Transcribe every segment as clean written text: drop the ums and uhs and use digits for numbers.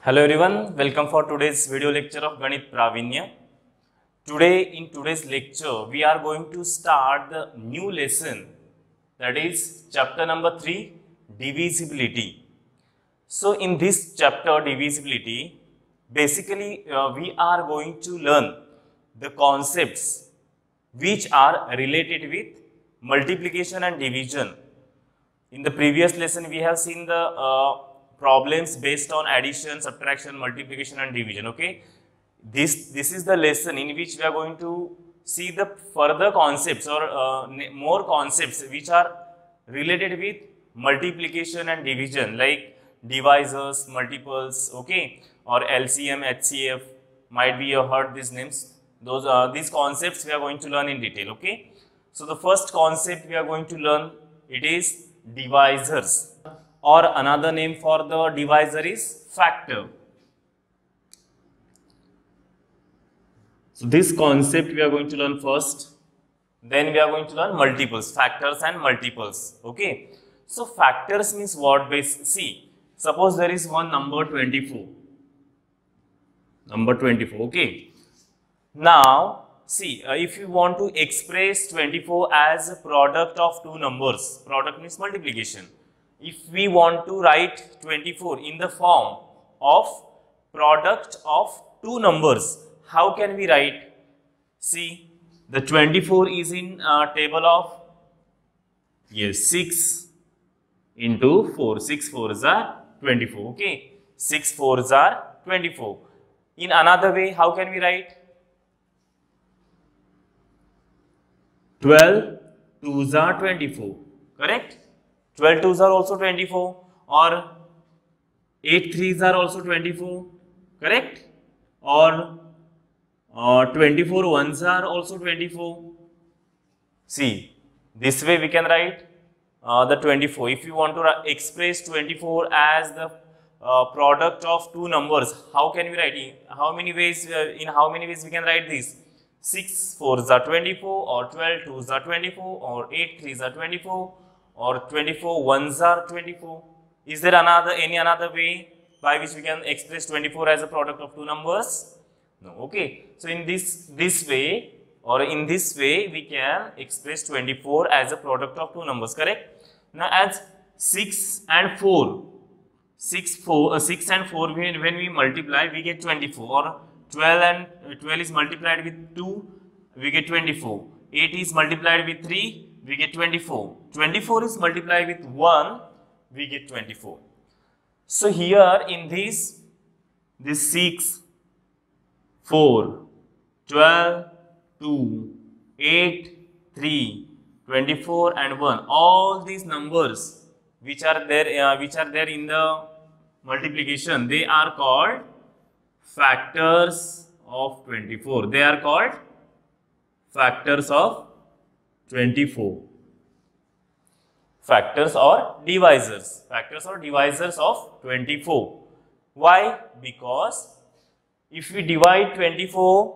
Hello everyone, welcome for today's video lecture of Ganit Pravinya. In today's lecture, we are going to start the new lesson, that is chapter number 3, divisibility. So in this chapter, divisibility, basically we are going to learn the concepts which are related with multiplication and division. In the previous lesson, we have seen the problems based on addition, subtraction, multiplication and division. Okay, this is the lesson in which we are going to see the further concepts or more concepts which are related with multiplication and division, like divisors, multiples, okay, or LCM, HCF. Might be you have heard these names. These concepts we are going to learn in detail. Okay, so the first concept we are going to learn, it is divisors, or another name for the divisor is factor. So this concept we are going to learn first, then we are going to learn multiples, factors and multiples. Okay, so factors means what? See, suppose there is one number 24, okay. Now see, if you want to express 24 as a product of two numbers, product means multiplication. If we want to write 24 in the form of product of two numbers, how can we write? See, the 24 is in table of 6 into 4. 6 4s are 24. Okay, 6 4s are 24. In another way, how can we write? 12 2s are 24. Correct? 12 2s are also 24, or 8 3s are also 24, correct? Or 24 1s are also 24. See, this way we can write the 24. If you want to express 24 as the product of two numbers, how can we write? In how many ways we can write this? 6 4s are 24, or 12 2s are 24, or 8 3s are 24, or 24 1s are 24. Is there any other way by which we can express 24 as a product of two numbers? No. Okay, so in this way, or in this way, we can express 24 as a product of two numbers, correct? Now as 6 and 4 when we multiply, we get 24, or 12 is multiplied with 2, we get 24. 8 is multiplied with 3, we get 24. 24 is multiplied with 1, we get 24. So here in this 6, 4, 12, 2, 8, 3, 24 and 1, all these numbers which are there in the multiplication, they are called factors of 24. They are called factors of 24. Factors or divisors. Factors or divisors of 24. Why? Because if we divide 24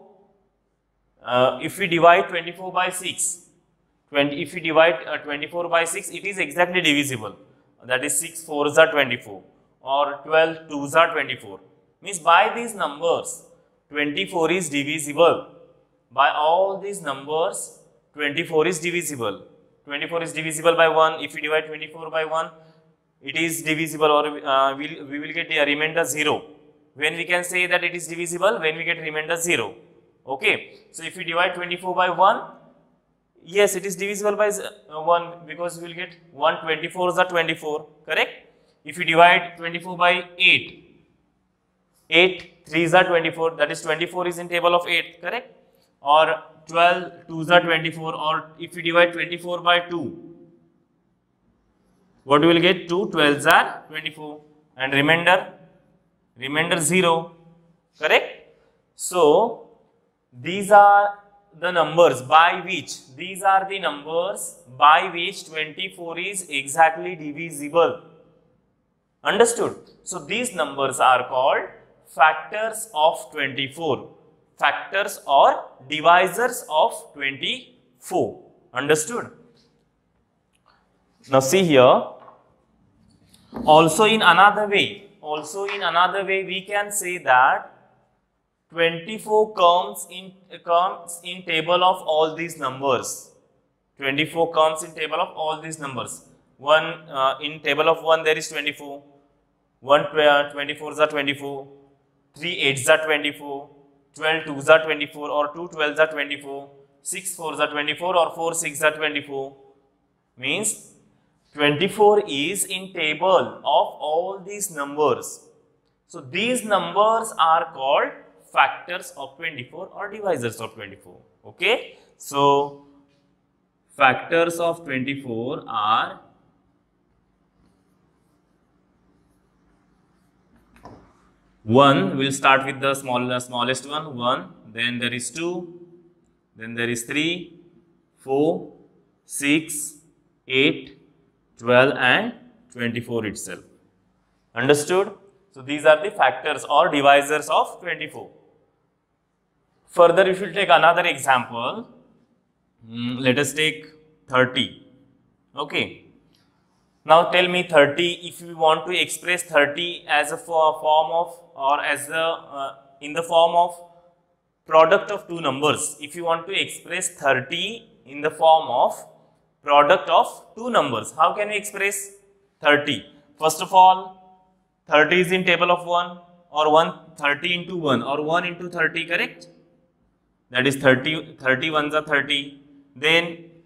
by 6, if we divide 24 by 6, it is exactly divisible. That is 6 4s are 24, or 12 2s are 24. Means by these numbers, 24 is divisible. By all these numbers, 24 is divisible. 24 is divisible by 1. If we divide 24 by 1, it is divisible, or we will get a remainder 0. When we can say that it is divisible? When we get remainder 0. Okay. So if we divide 24 by 1, yes, it is divisible by 1, because we will get 1 24s are 24. Correct? If we divide 24 by 8, 8 3s are 24. That is 24 is in table of 8. Correct? Or 12 2s are 24, or if we divide 24 by 2, what we will get? 2 12s are 24, and remainder 0. Correct? So these are the numbers by which 24 is exactly divisible. Understood? So these numbers are called factors of 24. Factors or divisors of 24. Understood? Now see here, also in another way, also in another way we can say that 24 comes in table of all these numbers. 24 comes in table of all these numbers. In table of 1 there is 24. 24s are 24. 3 8s are 24. 12 2s are 24 or 2 12s are 24. 6 4s are 24 or 4 6s are 24. Means 24 is in table of all these numbers. So these numbers are called factors of 24 or divisors of 24. Okay. So factors of 24 are 1. We'll start with the smallest one, 1. Then there is 2. Then there is 3, 4, 6, 8, 12 and 24 itself. Understood? So these are the factors or divisors of 24. Further, if you take another example, let us take 30. Okay. Now tell me 30, if we want to express 30 as a form of or as a in the form of product of two numbers. If you want to express 30 in the form of product of two numbers, how can we express 30? First of all, 30 is in table of 1 or 30 into 1 or 1 into 30, correct? That is 30 ones are 30. Then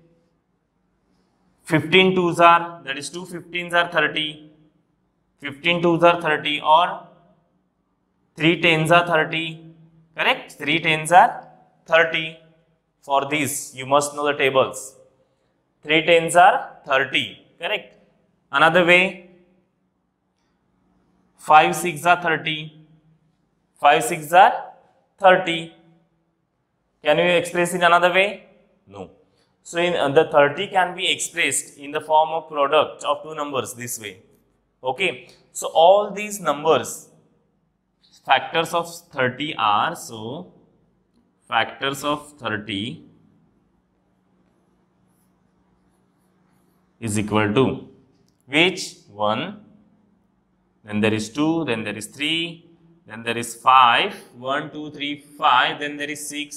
15 twos are, that is 2 15s are 30. 15 twos are 30 or 3 10s are 30. Correct? 3 10s are 30. For this, you must know the tables. 3 10s are 30. Correct? Another way, 5 6 are 30. 5 6 are 30. Can you express in another way? No. So the 30 can be expressed in the form of product of two numbers this way. Okay. So all these numbers, factors of 30 are, so factors of 30 is equal to which? 1, then there is 2, then there is 3, then there is 5, 1 2 3 5, then there is 6,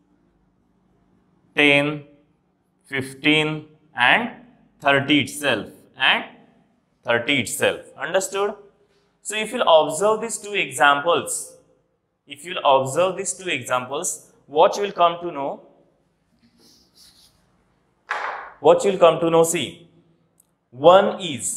10, 15 and 30 itself and 30 itself. Understood? So if you observe these two examples, what you will come to know? See, 1 is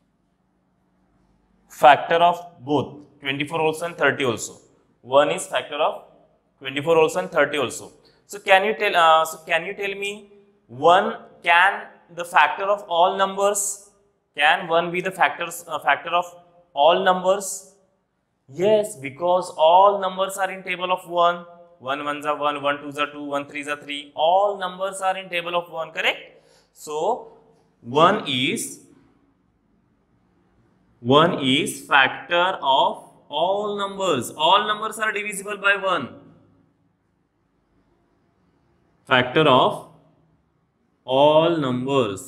factor of both 24 also and 30 also. 1 is factor of 24 also and 30 also. So can you tell me, 1 can the factor of all numbers? Can 1 be the factor of all numbers? Yes, because all numbers are in table of 1. 1 ones are 1, 1 twos are 2, 1 threes are 3. All numbers are in table of 1, correct? So 1 is factor of all numbers. All numbers are divisible by 1. Factor of all numbers.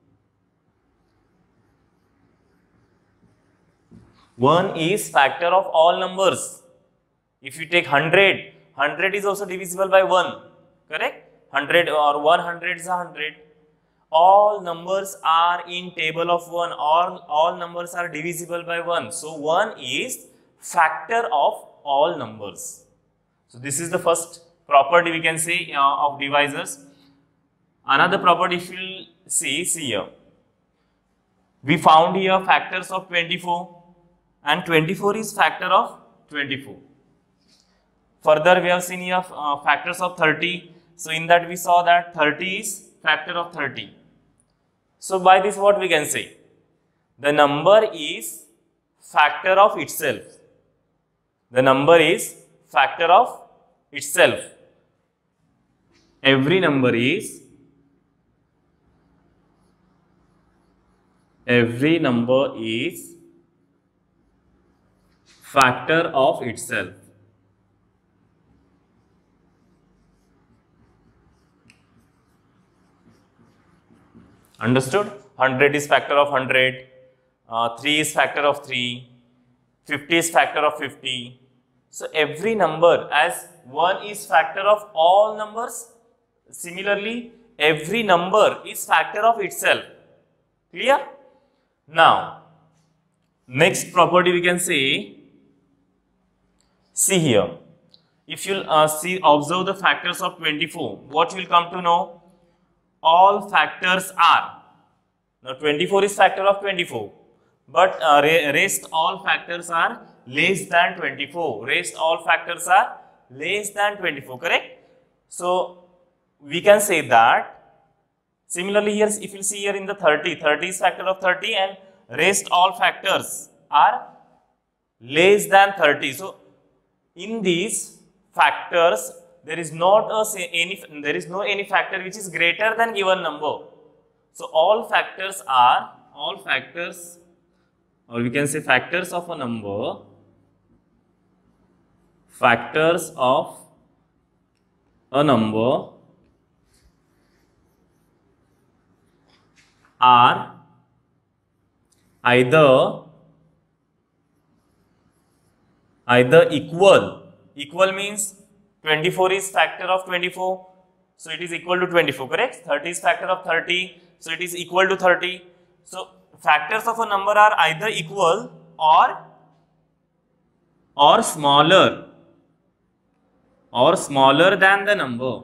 1 is factor of all numbers. If you take 100, 100 is also divisible by 1, correct? 100 or 100 is 100. All numbers are in table of 1. All numbers are divisible by 1. So 1 is factor of all numbers. So this is the first property we can say of divisors. Another property, if you see here, we found here factors of 24 and 24 is factor of 24. Further, we have seen here factors of 30. So in that we saw that 30 is factor of 30. So by this what we can say? The number is factor of itself. The number is factor of itself. Every number is factor of itself. Understood? 100 is factor of 100, 3 is factor of 3, 50 is factor of 50. So every number, as 1 is factor of all numbers, similarly every number is factor of itself. Clear? Now next property we can say, see here, if you observe the factors of 24, what you will come to know? All factors are, now 24 is factor of 24, but rest all factors are less than 24. Rest all factors are less than 24, correct? So we can say that. Similarly here, if you see here in the 30, 30 is factor of 30 and rest all factors are less than 30. So in these factors, there is not any factor which is greater than given number. So all factors, or we can say factors of a number, factors of a number are either equal means 24 is factor of 24, so it is equal to 24, correct? 30 is factor of 30, so it is equal to 30. So factors of a number are either equal or smaller than the number.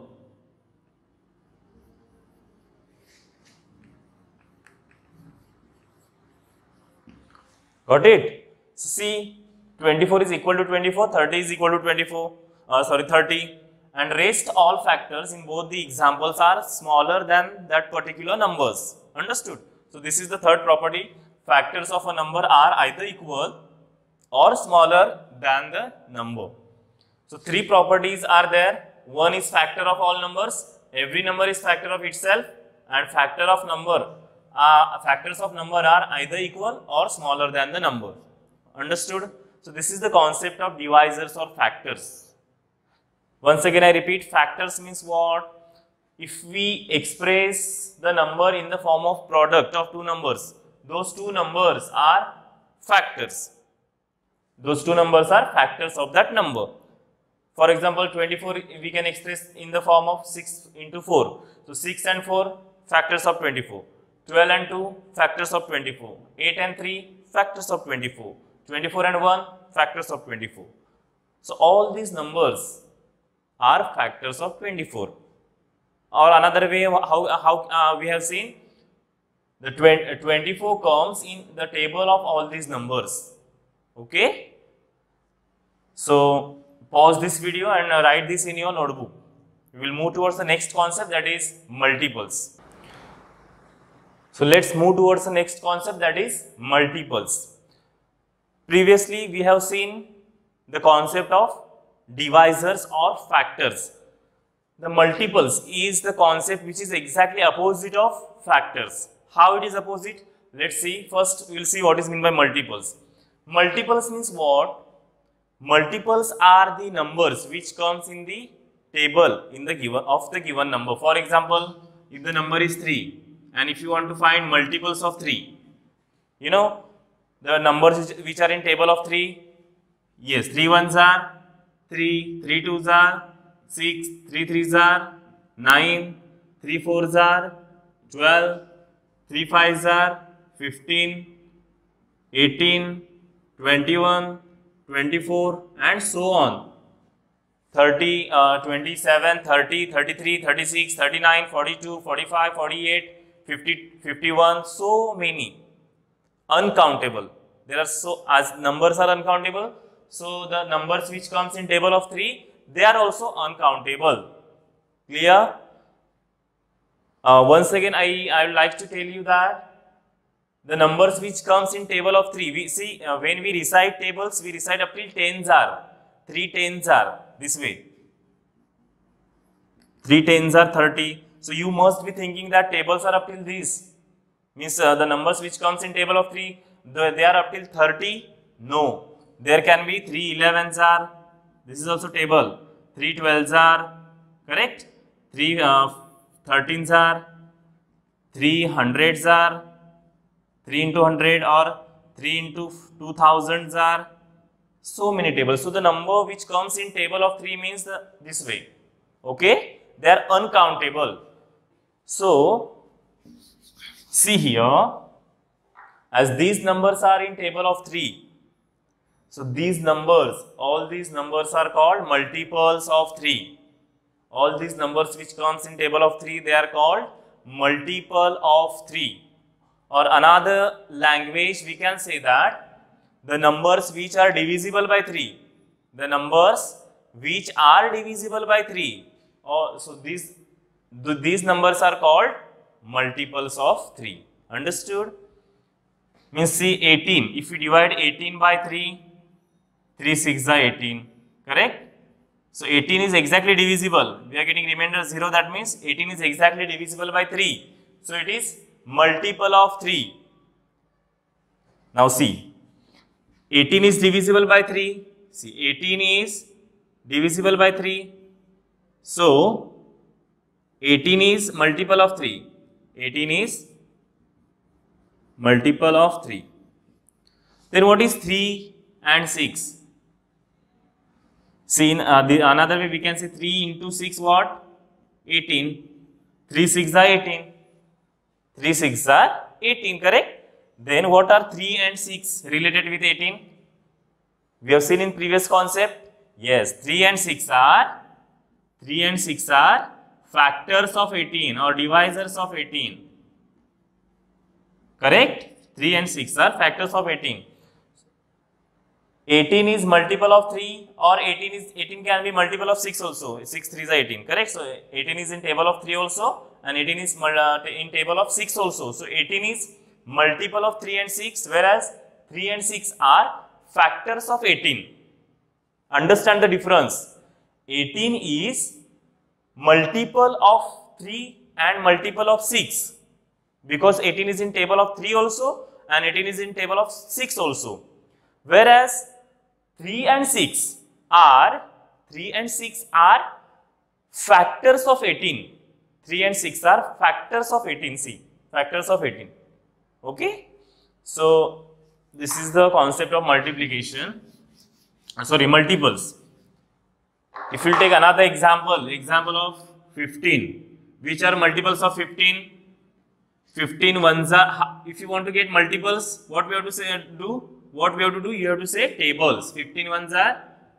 Got it? So see, 24 is equal to 24, 30 is equal to 30, and rest all factors in both the examples are smaller than that particular numbers. Understood? So this is the third property. Factors of a number are either equal or smaller than the number. So three properties are there. One is factor of all numbers. Every number is factor of itself, and factors of number are either equal or smaller than the number. Understood? So this is the concept of divisors or factors. Once again I repeat, factors means what? If we express the number in the form of product of two numbers, those two numbers are factors. Those two numbers are factors of that number. For example, 24 we can express in the form of 6 into 4. So 6 and 4 factors of 24. 12 and 2 factors of 24. 8 and 3 factors of 24. 24 and 1 factors of 24. So all these numbers are factors of 24. Or another way how we have seen, the 24 comes in the table of all these numbers. Okay? So pause this video and write this in your notebook. We will move towards the next concept, that is multiples. So let's move towards the next concept, that is multiples. Previously we have seen the concept of divisors or factors. The multiples is the concept which is exactly opposite of factors. How it is opposite? Let's see. First we will see what is meant by multiples. Multiples means what? Multiples are the numbers which comes in the table in the given number. For example, if the number is 3 and if you want to find multiples of 3, you know the numbers which are in table of 3, yes, 3 ones are 3, 3 twos are 6, 3 threes are 9, 3 fours are 12, 3 fives are 15, 18, 21, 24 and so on. 30, 27, 30, 33, 36, 39, 42, 45, 48, 50, 51, so many. Uncountable. There are so, as numbers are uncountable, so the numbers which comes in table of 3, they are also uncountable. Clear? Once again, I would like to tell you that the numbers which comes in table of 3, we see when we recite tables, we recite up till tens are. 3 tens are this way. 3 tens are 30. So you must be thinking that tables are up till this. Means the numbers which comes in table of 3, they are up till 30. No. There can be 3 11s are. This is also table. 3 12s are. Correct? 3 13s are. 3 hundreds are. 3 into 100 or 3 into 2000s are. so many tables. So the number which comes in table of 3 means this way. Okay, they are uncountable. So see here, as these numbers are in table of 3, so these numbers, all these numbers are called multiples of 3. All these numbers which comes in table of 3, they are called multiple of 3. Or another language, we can say that the numbers which are divisible by 3, the numbers which are divisible by 3, so these numbers are called multiples of 3. Understood? Means see 18, if we divide 18 by 3, 3 6 are 18, correct? So 18 is exactly divisible. We are getting remainder 0, that means 18 is exactly divisible by 3. So it is multiple of 3. Now see, 18 is divisible by 3. See, 18 is divisible by 3. So 18 is multiple of 3. 18 is multiple of 3. Then what is 3 and 6? See, in another way we can say 3 into 6 what? 18. 3 6 are 18. 3 6 are 18, correct? Then what are 3 and 6 related with 18? We have seen in previous concept. Yes, 3 and 6 are factors of 18 or divisors of 18. Correct? 3 and 6 are factors of 18. 18 is multiple of 3, or 18 can be multiple of 6 also. 6 3s are 18, correct? So 18 is in table of 3 also, and 18 is in table of 6 also. So 18 is multiple of 3 and 6, whereas 3 and 6 are factors of 18. Understand the difference. 18 is multiple of 3 and multiple of 6, because 18 is in table of 3 also and 18 is in table of 6 also. Whereas 3 and 6 are factors of 18. 3 and 6 are factors of 18. See, factors of 18. Okay. So this is the concept of multiplication. Sorry, multiples. If you take another example of 15, which are multiples of 15? 15 ones are, if you want to get multiples, what we have to say, do? What we have to do? You have to say tables. 15 ones are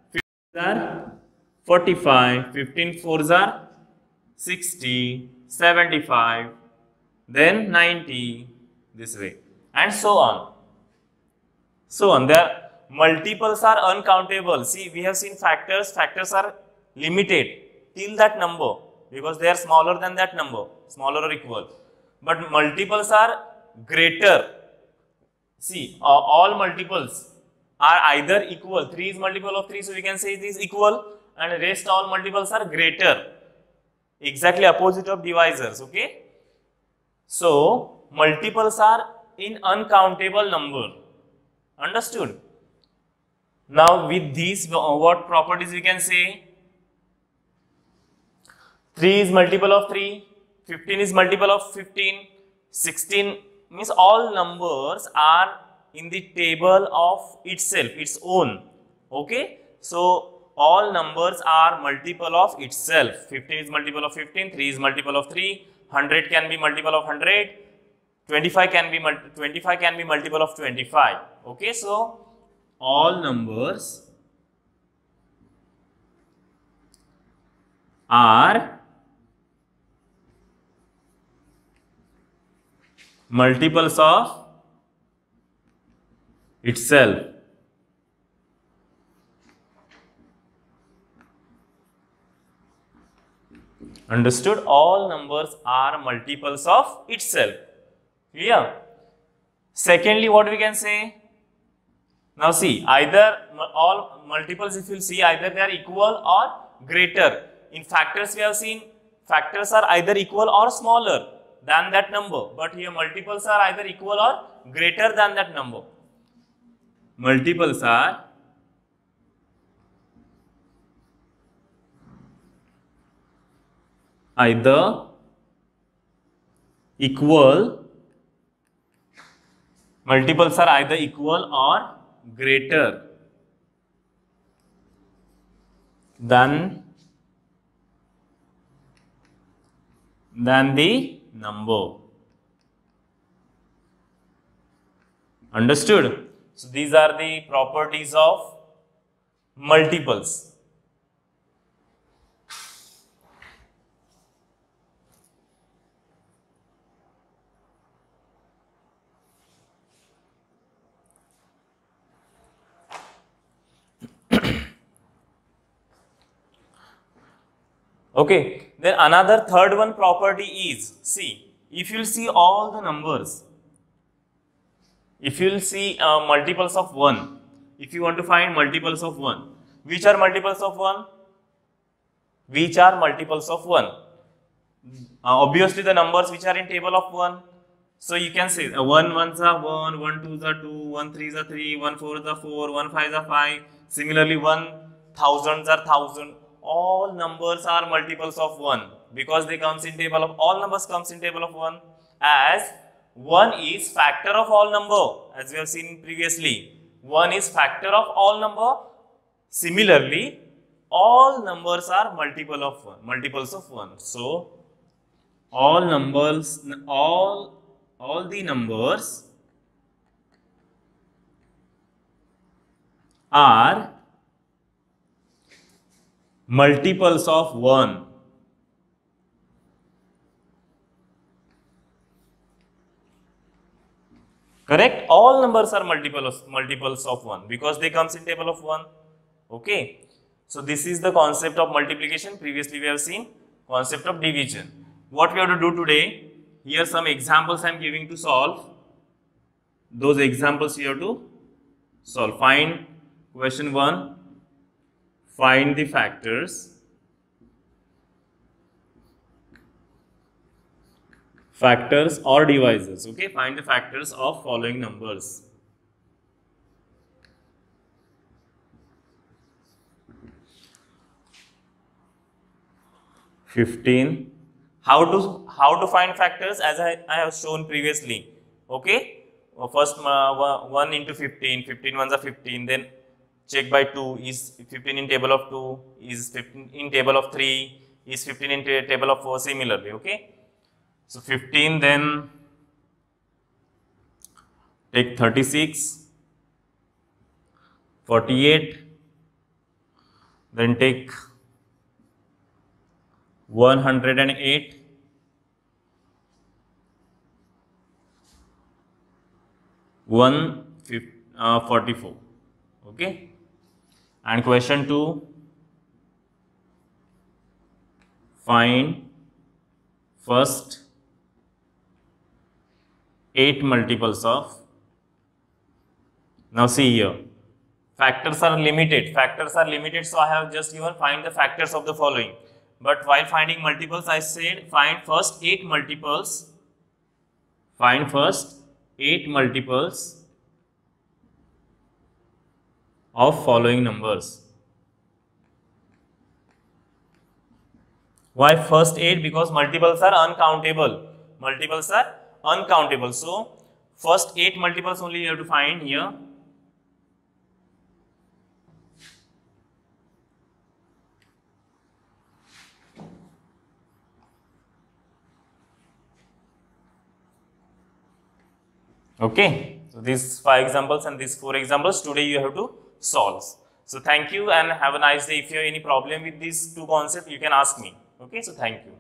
45, 15 fours are 60, 75, then 90, this way, and so on. So on. Their multiples are uncountable. See, we have seen factors. Factors are limited till that number because they are smaller than that number, smaller or equal. But multiples are greater. See, all multiples are either equal. 3 is multiple of 3, so we can say it is equal, and rest all multiples are greater. Exactly opposite of divisors. Okay. So multiples are in uncountable number. Understood? Now with these, what properties we can say? 3 is multiple of 3, 15 is multiple of 15, 16 means all numbers are in the table of itself, its own. Okay. So all numbers are multiple of itself. 15 is multiple of 15, 3 is multiple of 3, 100 can be multiple of 100, 25 can be multiple of 25. Okay. So all numbers are multiples of itself. Understood? All numbers are multiples of itself. Clear? Secondly, what we can say? Now see, either all multiples, if you see, either they are equal or greater. In factors we have seen factors are either equal or smaller than that number, but here multiples are either equal or greater than that number. Multiples are either equal, multiples are either equal or greater than the number. Understood? So these are the properties of multiples. Okay, then another third one property is, see, if you see all the numbers, if you will see multiples of 1, if you want to find multiples of 1, which are multiples of 1? Which are multiples of 1? Obviously the numbers which are in table of 1. So you can say 1 ones are 1, 1 twos are 2, 1 threes are 3, 1 fours are 4, 1 fives are 5. Similarly 1 thousands are 1000. All numbers are multiples of 1 because they comes in table of, all numbers comes in table of 1, as 1 is factor of all number, as we have seen previously. 1 is factor of all number. Similarly, all numbers are multiples of 1. So all numbers, all the numbers are multiples of 1. Correct? All numbers are multiples of 1 because they comes in table of 1. Okay. So this is the concept of multiplication. Previously we have seen concept of division. What we have to do today, here some examples I am giving to solve. Those examples you have to solve. Find question 1. Find the factors or divisors. Okay, find the factors of following numbers. (15). How to find factors, as I have shown previously. Okay, first 1 into 15, 15 ones are 15, then check by 2, is 15 in table of 2, is 15 in table of 3, is 15 in table of 4, similarly. Okay, so 15, then take 36, 48, then take 108, 144. Okay, and question 2, find first 8 multiples of. Now see here, factors are limited, so I have just given find the factors of the following. But while finding multiples, I said find first 8 multiples. Find first 8 multiples of following numbers. Why first 8? Because multiples are uncountable. So first 8 multiples only you have to find here. Okay, so these 5 examples and these 4 examples today you have to solve. So thank you and have a nice day. If you have any problem with these 2 concepts, you can ask me. Okay, so thank you.